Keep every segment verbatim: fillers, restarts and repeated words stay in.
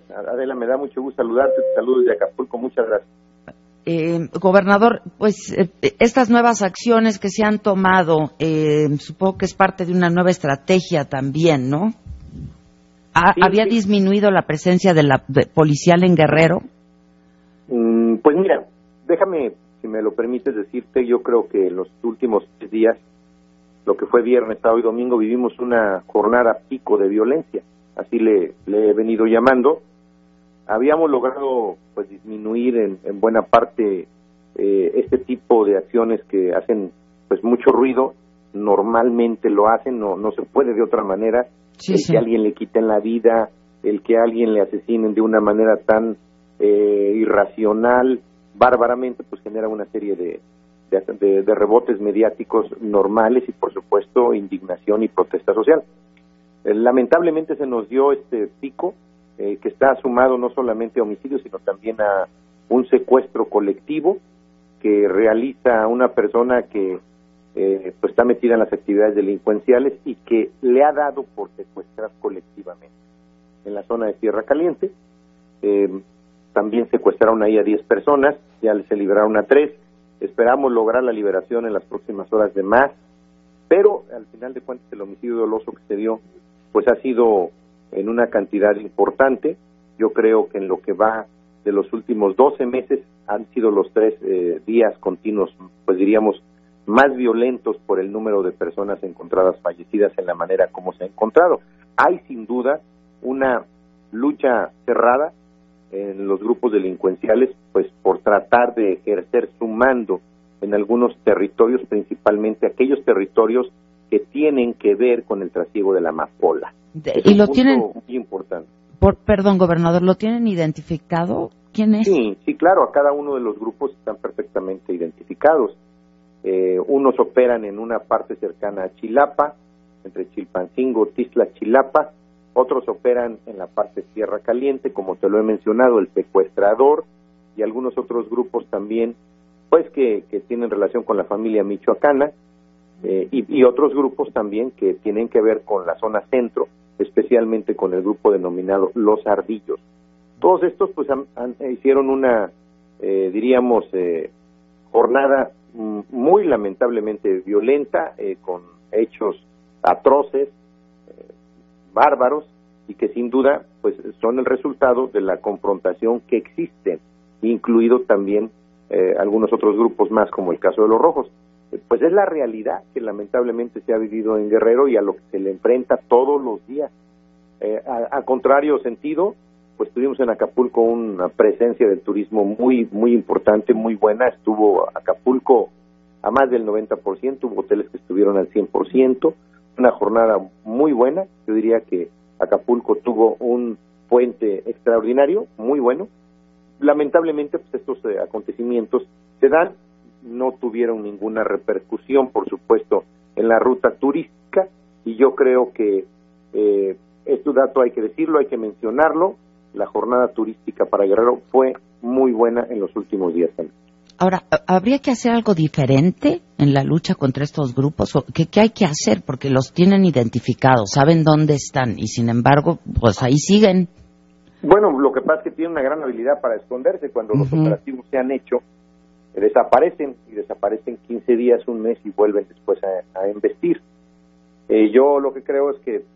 Adela, me da mucho gusto saludarte, saludos de Acapulco, muchas gracias. Eh, gobernador, pues eh, estas nuevas acciones que se han tomado, eh, supongo que es parte de una nueva estrategia también, ¿no? ¿Ha, Sí, ¿Había sí. disminuido la presencia de la de policial en Guerrero? Mm, pues mira, déjame, si me lo permites decirte, yo creo que en los últimos tres días, lo que fue viernes, sábado y domingo, vivimos una jornada pico de violencia, así le, le he venido llamando. Habíamos logrado pues disminuir en, en buena parte eh, este tipo de acciones que hacen pues mucho ruido, normalmente lo hacen, no, no se puede de otra manera, Sí, el sí. que a alguien le quiten la vida, el que a alguien le asesinen de una manera tan eh, irracional, bárbaramente, pues genera una serie de, de, de, de rebotes mediáticos normales y por supuesto indignación y protesta social. Eh, lamentablemente se nos dio este pico, Eh, que está sumado no solamente a homicidios, sino también a un secuestro colectivo que realiza una persona que eh, pues está metida en las actividades delincuenciales y que le ha dado por secuestrar colectivamente. En la zona de Tierra Caliente, eh, también secuestraron ahí a diez personas, ya se liberaron a tres, esperamos lograr la liberación en las próximas horas de más, pero al final de cuentas el homicidio doloso que se dio, pues ha sido en una cantidad importante. Yo creo que en lo que va de los últimos doce meses han sido los tres eh, días continuos, pues diríamos, más violentos por el número de personas encontradas fallecidas en la manera como se ha encontrado. Hay sin duda una lucha cerrada en los grupos delincuenciales, pues por tratar de ejercer su mando en algunos territorios, principalmente aquellos territorios que tienen que ver con el trasiego de la amapola. De, Es y un lo punto tienen, muy importante. por, perdón, gobernador, ¿lo tienen identificado? ¿Quién es? Sí, sí, claro, a cada uno de los grupos están perfectamente identificados. Eh, unos operan en una parte cercana a Chilapa, entre Chilpancingo, Tixla, Chilapa. Otros operan en la parte Tierra Caliente, como te lo he mencionado, el secuestrador, y algunos otros grupos también, pues que, que tienen relación con la familia michoacana. Eh, y, y otros grupos también que tienen que ver con la zona centro, especialmente con el grupo denominado Los Ardillos. Todos estos pues han, han, hicieron una, eh, diríamos, eh, jornada m- muy lamentablemente violenta, eh, con hechos atroces, eh, bárbaros, y que sin duda pues son el resultado de la confrontación que existe, incluido también eh, algunos otros grupos más, como el caso de los Rojos. Pues es la realidad que lamentablemente se ha vivido en Guerrero y a lo que se le enfrenta todos los días. Eh, a, a contrario sentido, pues tuvimos en Acapulco una presencia del turismo muy muy importante, muy buena. Estuvo Acapulco a más del noventa por ciento, hubo hoteles que estuvieron al cien por ciento, una jornada muy buena. Yo diría que Acapulco tuvo un puente extraordinario, muy bueno. Lamentablemente, pues estos eh, acontecimientos se dan, no tuvieron ninguna repercusión, por supuesto, en la ruta turística, y yo creo que eh, este dato hay que decirlo, hay que mencionarlo. La jornada turística para Guerrero fue muy buena en los últimos días también. Ahora, ¿habría que hacer algo diferente en la lucha contra estos grupos? ¿Qué, qué hay que hacer? Porque los tienen identificados, saben dónde están, y sin embargo, pues ahí siguen. Bueno, lo que pasa es que tienen una gran habilidad para esconderse. Cuando uh-huh. los operativos se han hecho, desaparecen, y desaparecen quince días, un mes, y vuelven después a, a embestir. Eh, yo lo que creo es que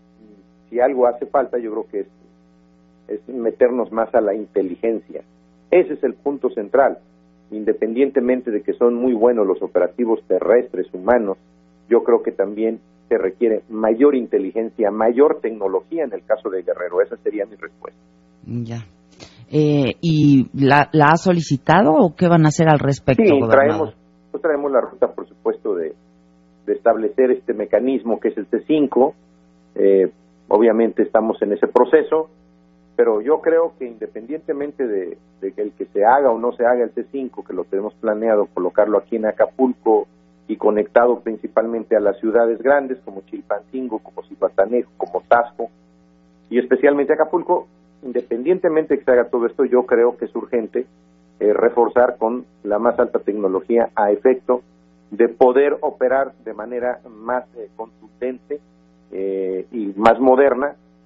si algo hace falta, yo creo que es, es meternos más a la inteligencia. Ese es el punto central. Independientemente de que son muy buenos los operativos terrestres, humanos, yo creo que también se requiere mayor inteligencia, mayor tecnología en el caso de Guerrero. Esa sería mi respuesta. Ya. Eh, ¿Y la, la ha solicitado o qué van a hacer al respecto, sí, gobernador? traemos, pues traemos la ruta, por supuesto, de, de establecer este mecanismo que es el C cinco. Eh, obviamente estamos en ese proceso, pero yo creo que independientemente de, de que el que se haga o no se haga el C cinco, que lo tenemos planeado colocarlo aquí en Acapulco y conectado principalmente a las ciudades grandes como Chilpancingo, como Zihuatanejo, como Taxco y especialmente Acapulco, independientemente de que se haga todo esto, yo creo que es urgente eh, reforzar con la más alta tecnología a efecto de poder operar de manera más eh, contundente eh, y más moderna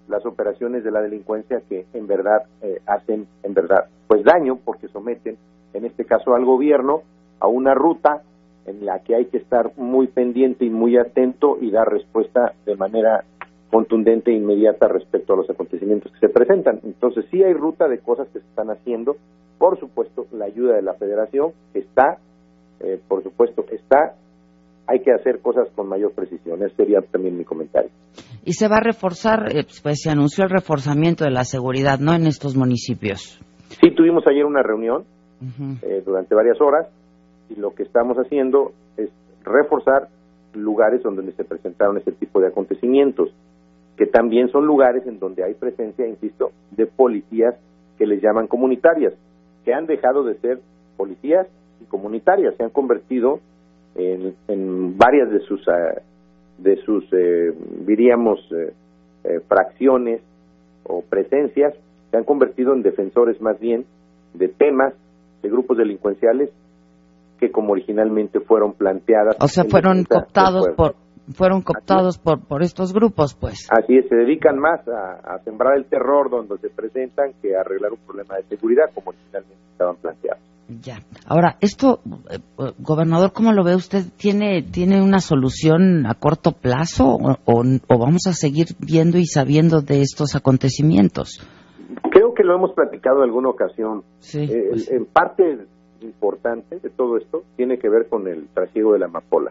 las operaciones de la delincuencia que en verdad eh, hacen, en verdad, pues daño, porque someten, en este caso al gobierno, a una ruta en la que hay que estar muy pendiente y muy atento y dar respuesta de manera contundente e inmediata respecto a los acontecimientos que se presentan. Entonces sí hay ruta de cosas que se están haciendo, por supuesto la ayuda de la Federación está, eh, por supuesto está, hay que hacer cosas con mayor precisión, ese sería también mi comentario. Y se va a reforzar, eh, pues se anunció el reforzamiento de la seguridad, ¿no?, en estos municipios. Sí, tuvimos ayer una reunión uh-huh. eh, durante varias horas, y lo que estamos haciendo es reforzar lugares donde se presentaron ese tipo de acontecimientos, que también son lugares en donde hay presencia, insisto, de policías que les llaman comunitarias, que han dejado de ser policías y comunitarias, se han convertido en, en varias de sus, uh, de sus eh, diríamos, eh, eh, fracciones o presencias, se han convertido en defensores más bien de temas de grupos delincuenciales que como originalmente fueron planteadas. O sea, fueron cooptados por fueron cooptados por por estos grupos, pues. Así es, se dedican más a, a sembrar el terror donde se presentan que a arreglar un problema de seguridad como originalmente estaban planteados. Ya. Ahora, esto, eh, gobernador, ¿cómo lo ve usted? ¿Tiene tiene una solución a corto plazo o, o, o vamos a seguir viendo y sabiendo de estos acontecimientos? Creo que lo hemos platicado en alguna ocasión. Sí. Eh, pues. En parte importante de todo esto tiene que ver con el trasiego de la amapola.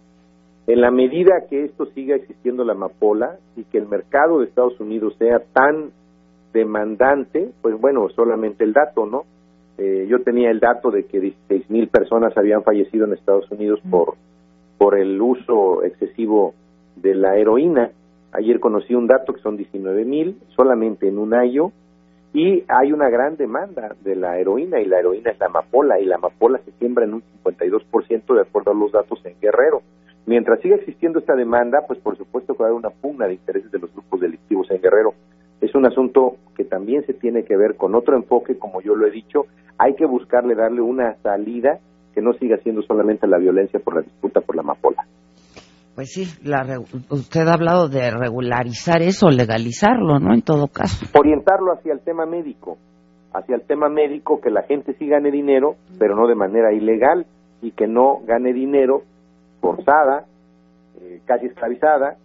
En la medida que esto siga existiendo la amapola y que el mercado de Estados Unidos sea tan demandante, pues bueno, solamente el dato, ¿no? Eh, yo tenía el dato de que dieciséis mil personas habían fallecido en Estados Unidos por, por el uso excesivo de la heroína. Ayer conocí un dato que son diecinueve mil solamente en un año, y hay una gran demanda de la heroína, y la heroína es la amapola, y la amapola se siembra en un cincuenta y dos por ciento de acuerdo a los datos en Guerrero. Mientras siga existiendo esta demanda, pues por supuesto que va a haber una pugna de intereses de los grupos delictivos en Guerrero. Es un asunto que también se tiene que ver con otro enfoque, como yo lo he dicho, hay que buscarle darle una salida que no siga siendo solamente la violencia por la disputa por la amapola. Pues sí, la, usted ha hablado de regularizar eso, legalizarlo, ¿no?, en todo caso. Orientarlo hacia el tema médico, hacia el tema médico, que la gente sí gane dinero, pero no de manera ilegal, y que no gane dinero forzada, eh, casi esclavizada,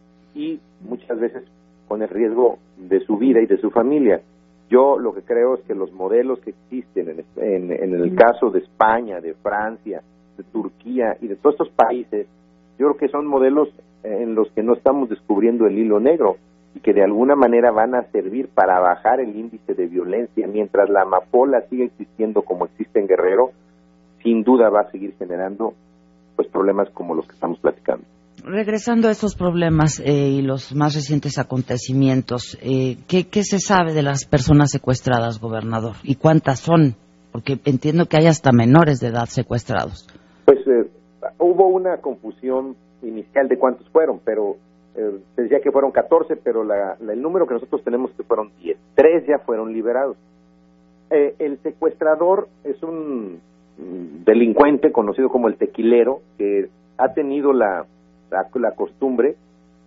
y muchas veces con el riesgo de su vida y de su familia. Yo lo que creo es que los modelos que existen en, en, en el caso de España, de Francia, de Turquía y de todos estos países, yo creo que son modelos en los que no estamos descubriendo el hilo negro y que de alguna manera van a servir para bajar el índice de violencia. Mientras la amapola siga existiendo como existe en Guerrero, sin duda va a seguir generando pues problemas como los que estamos platicando. Regresando a estos problemas eh, y los más recientes acontecimientos, eh, ¿qué, ¿qué se sabe de las personas secuestradas, gobernador? ¿Y cuántas son? Porque entiendo que hay hasta menores de edad secuestrados. Pues eh, hubo una confusión inicial de cuántos fueron, pero eh, se decía que fueron catorce, pero la, la, el número que nosotros tenemos que fueron diez. Tres ya fueron liberados. Eh, el secuestrador es un mm, delincuente conocido como el tequilero, que ha tenido la, la, la costumbre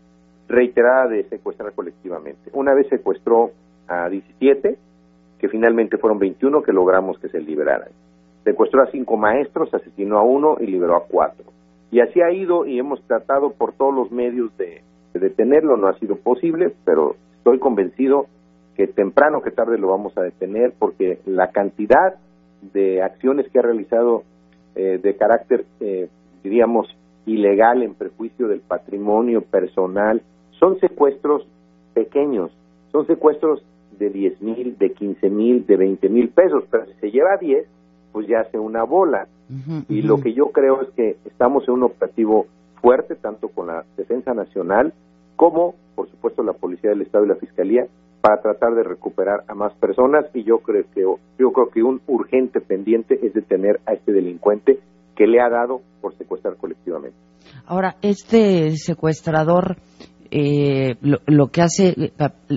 reiterada de secuestrar colectivamente. Una vez secuestró a diecisiete, que finalmente fueron veintiuno que logramos que se liberaran. Secuestró a cinco maestros, asesinó a uno y liberó a cuatro. Y así ha ido, y hemos tratado por todos los medios de, de detenerlo. No ha sido posible, pero estoy convencido que temprano que tarde lo vamos a detener, porque la cantidad de acciones que ha realizado eh, de carácter, eh, diríamos, ilegal en perjuicio del patrimonio personal, son secuestros pequeños, son secuestros de diez mil, de quince mil, de veinte mil pesos, pero si se lleva diez, pues ya hace una bola. Uh-huh, y uh-huh. Lo que yo creo es que estamos en un operativo fuerte, tanto con la Defensa Nacional como, por supuesto, la Policía del Estado y la Fiscalía, para tratar de recuperar a más personas, y yo creo que yo creo que un urgente pendiente es detener a este delincuente que le ha dado por secuestrar colectivamente. Ahora, este secuestrador eh, lo, lo que hace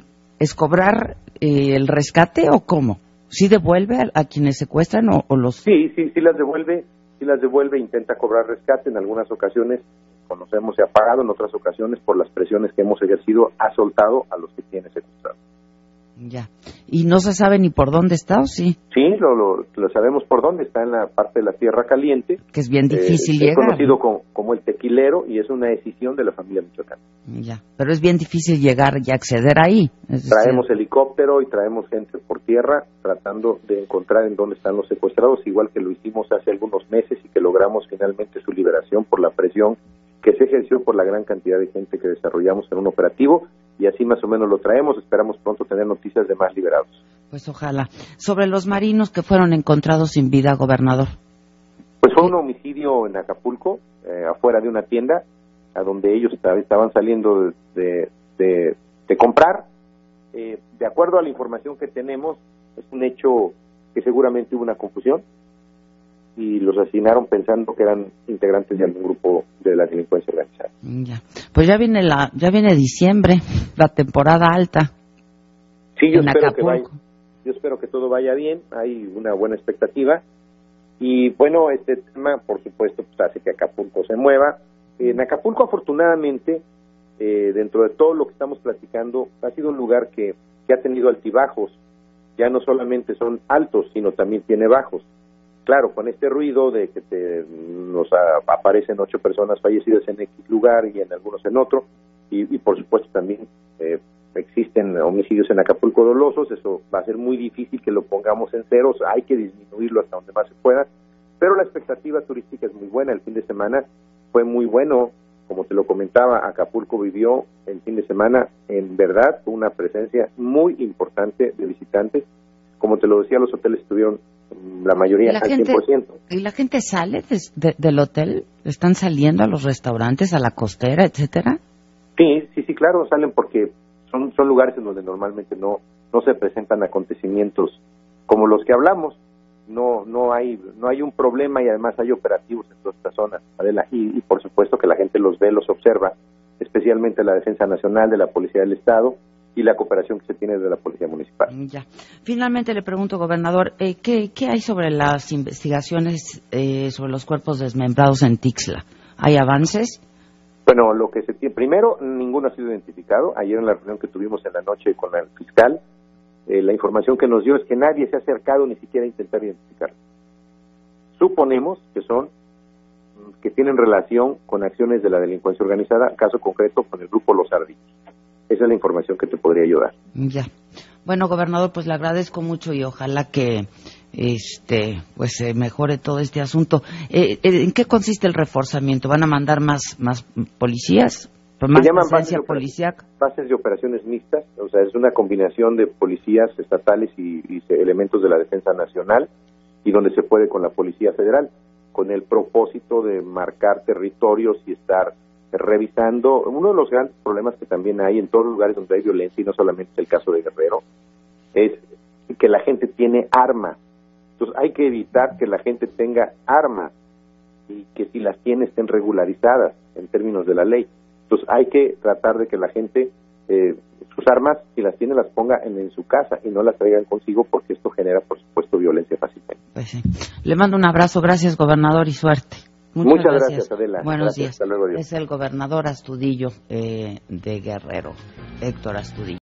es cobrar eh, el rescate, ¿o cómo? ¿Sí devuelve a, a quienes secuestran o, o los...? Sí, sí, sí las devuelve, sí las devuelve, intenta cobrar rescate en algunas ocasiones, reconocemos se ha pagado, en otras ocasiones por las presiones que hemos ejercido ha soltado a los que tiene secuestrados. Ya. ¿Y no se sabe ni por dónde está o sí? Sí, lo, lo, lo sabemos por dónde, está en la parte de la Tierra Caliente. Que es bien difícil eh, llegar. Es conocido como, como el tequilero y es una decisión de la familia michoacana. Ya, pero es bien difícil llegar y acceder ahí. Es traemos decir... helicóptero y traemos gente por tierra tratando de encontrar en dónde están los secuestrados, igual que lo hicimos hace algunos meses y que logramos finalmente su liberación por la presión que se ejerció por la gran cantidad de gente que desarrollamos en un operativo, y así más o menos lo traemos. Esperamos pronto tener noticias de más liberados. Pues ojalá. Sobre los marinos que fueron encontrados sin vida, gobernador. Pues fue un homicidio en Acapulco, eh, afuera de una tienda, a donde ellos estaban saliendo de, de, de comprar. Eh, de acuerdo a la información que tenemos, es un hecho que seguramente hubo una confusión y los asesinaron pensando que eran integrantes de algún grupo de la delincuencia organizada. Ya. Pues ya viene la, ya viene diciembre, la temporada alta. Sí, yo en espero Acapulco. que vaya, yo espero que todo vaya bien, hay una buena expectativa y bueno, este tema por supuesto pues, hace que Acapulco se mueva. En Acapulco afortunadamente, eh, dentro de todo lo que estamos platicando, ha sido un lugar que, que ha tenido altibajos, ya no solamente son altos, sino también tiene bajos. Claro, con este ruido de que te, nos a, aparecen ocho personas fallecidas en X lugar y en algunos en otro, y, y por supuesto también eh, existen homicidios en Acapulco dolosos, eso va a ser muy difícil que lo pongamos en ceros, hay que disminuirlo hasta donde más se pueda, pero la expectativa turística es muy buena. El fin de semana fue muy bueno, como te lo comentaba, Acapulco vivió el fin de semana en verdad una presencia muy importante de visitantes. Como te lo decía, los hoteles estuvieron la mayoría al cien por ciento. ¿Y la gente sale de, de, del hotel? ¿Están saliendo a los restaurantes, a la costera, etcétera? Sí, sí, sí, claro, salen porque son son lugares en donde normalmente no no se presentan acontecimientos como los que hablamos. No no hay no hay un problema y además hay operativos en toda esta zona, Adela, y, y por supuesto que la gente los ve, los observa, especialmente la Defensa Nacional, de la Policía del Estado y la cooperación que se tiene de la Policía Municipal. Ya. Finalmente le pregunto, gobernador, eh, ¿qué, ¿qué hay sobre las investigaciones eh, sobre los cuerpos desmembrados en Tixla? ¿Hay avances? Bueno, lo que se tiene, primero, ninguno ha sido identificado. Ayer en la reunión que tuvimos en la noche con el fiscal, eh, la información que nos dio es que nadie se ha acercado ni siquiera a intentar identificarlo. Suponemos que son, que tienen relación con acciones de la delincuencia organizada, caso concreto con el grupo Los Ardillos. Esa es la información que te podría ayudar. Ya. Bueno, gobernador, pues le agradezco mucho y ojalá que este pues se mejore todo este asunto. Eh, ¿En qué consiste el reforzamiento? ¿Van a mandar más más policías? ¿Más presencia policíaca? Bases de operaciones mixtas, o sea, es una combinación de policías estatales y, y elementos de la Defensa Nacional, y donde se puede con la Policía Federal, con el propósito de marcar territorios y estar revisando. Uno de los grandes problemas que también hay en todos los lugares donde hay violencia, y no solamente es el caso de Guerrero, es que la gente tiene armas. Entonces hay que evitar que la gente tenga armas y que si las tiene estén regularizadas en términos de la ley. Entonces hay que tratar de que la gente eh, sus armas, si las tiene, las ponga en, en su casa y no las traigan consigo, porque esto genera, por supuesto, violencia fácilmente. Pues sí. Le mando un abrazo, gracias, gobernador, y suerte. Muchas, Muchas gracias. gracias, Adela. Buenos Gracias. días. Hasta luego, Dios. Es el gobernador Astudillo eh, de Guerrero, Héctor Astudillo.